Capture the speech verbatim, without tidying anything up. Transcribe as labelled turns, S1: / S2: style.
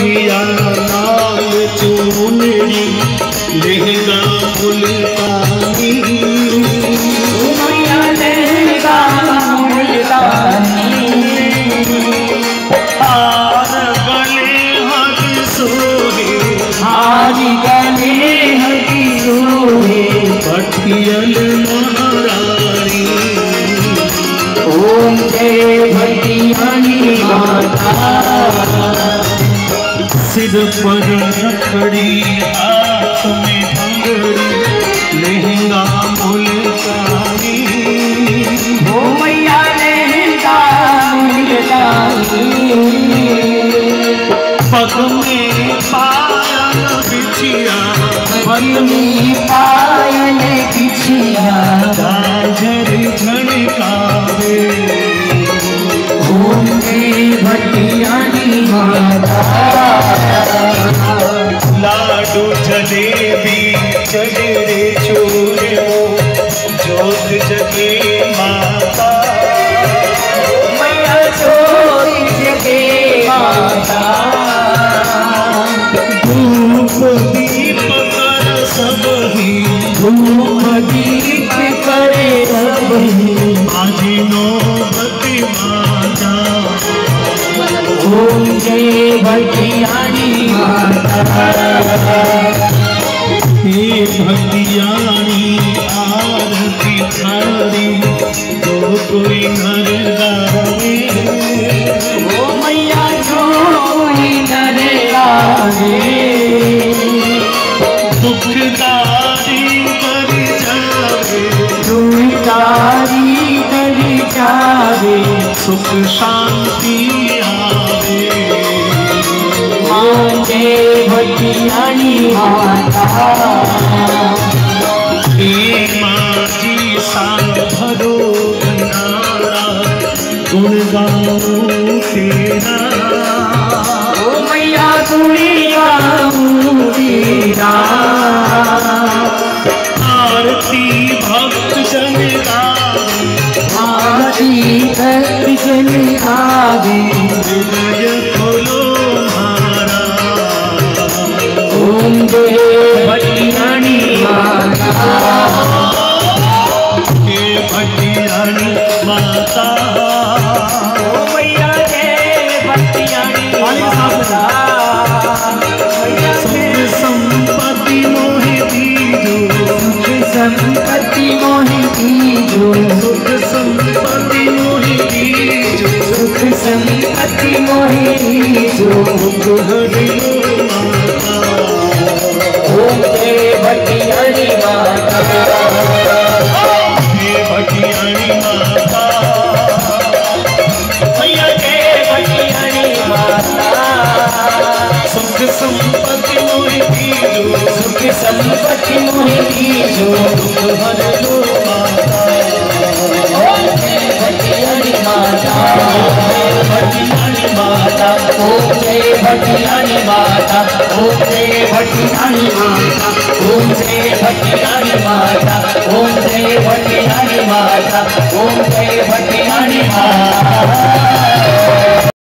S1: भैया लाल चुनरी लहंगा मुल्तानी,
S2: मैया लहंगा मुल्तानी,
S1: हार गले हकी सोहे,
S2: हार गले हकी सोहे,
S1: पटियल महारानी।
S2: ओम जय भटियानी माता,
S1: सिर पर रखड़ी हाथ में भंगड़ी लहंगा मुल्तानी,
S2: ओ मैया लहंगा मुल्तानी,
S1: पग में पायल बिछिया,
S2: पग में पायल बिछिया,
S1: गाजर झड़कावे।
S2: ओम जय भटियानी माता,
S1: लाडू जलेबी चढ़े रे चूरे वो जोत जगे माता,
S2: मैया जोत जगे माता,
S1: धूप दीप कर सब ही,
S2: धूप दीप करे सबही,
S1: माझी नौबती माता।
S2: ओम जय भटियानी माता,
S1: हे भटियानी आरती थारी तो कोई घर गावे।
S2: ओ मैया जोई नर लागे,
S1: दुखदारी कर जावे,
S2: दुखदारी कर जावे,
S1: सुख शांति आवे।
S2: ओम जय भटियानी माता,
S1: हे माझी सांग भरो भंडारा गुण गाऊं तेरा।
S2: ओ मैया गुणी गाऊं तेरा,
S1: आरती भक्त जन गावे,
S2: आरती भक्त जन गावे,
S1: हृदय खोलो मारा।
S2: ओम जय भटियानी माता,
S1: हे भटियानी माता,
S2: ओ मैया जय भटियानी माता,
S1: सुख संपत्ति मोहि दीजो,
S2: सुख संपत्ति मोहि दीजो,
S1: सुख संपत्ति मोहि दीजो,
S2: सुख संपत्ति मोहि दीजो,
S1: दुख हरियो माता।
S2: ओम जय भटियानी माता,
S1: हे भटियानी माता,
S2: मैया जय भटियानी माता,
S1: सुख संपत्ति मोहि दीजो,
S2: सुख संपत्ति मोहि दीजो,
S1: दुख हरियो माता।
S2: ओम जय भटियानी माता, भटियानी माता, ओम जय भटियानी माता, ओम जय भटियानी माता, ओम जय भटियानी माता, ओम जय भटियानी माता, ओम जय भटियानी माता।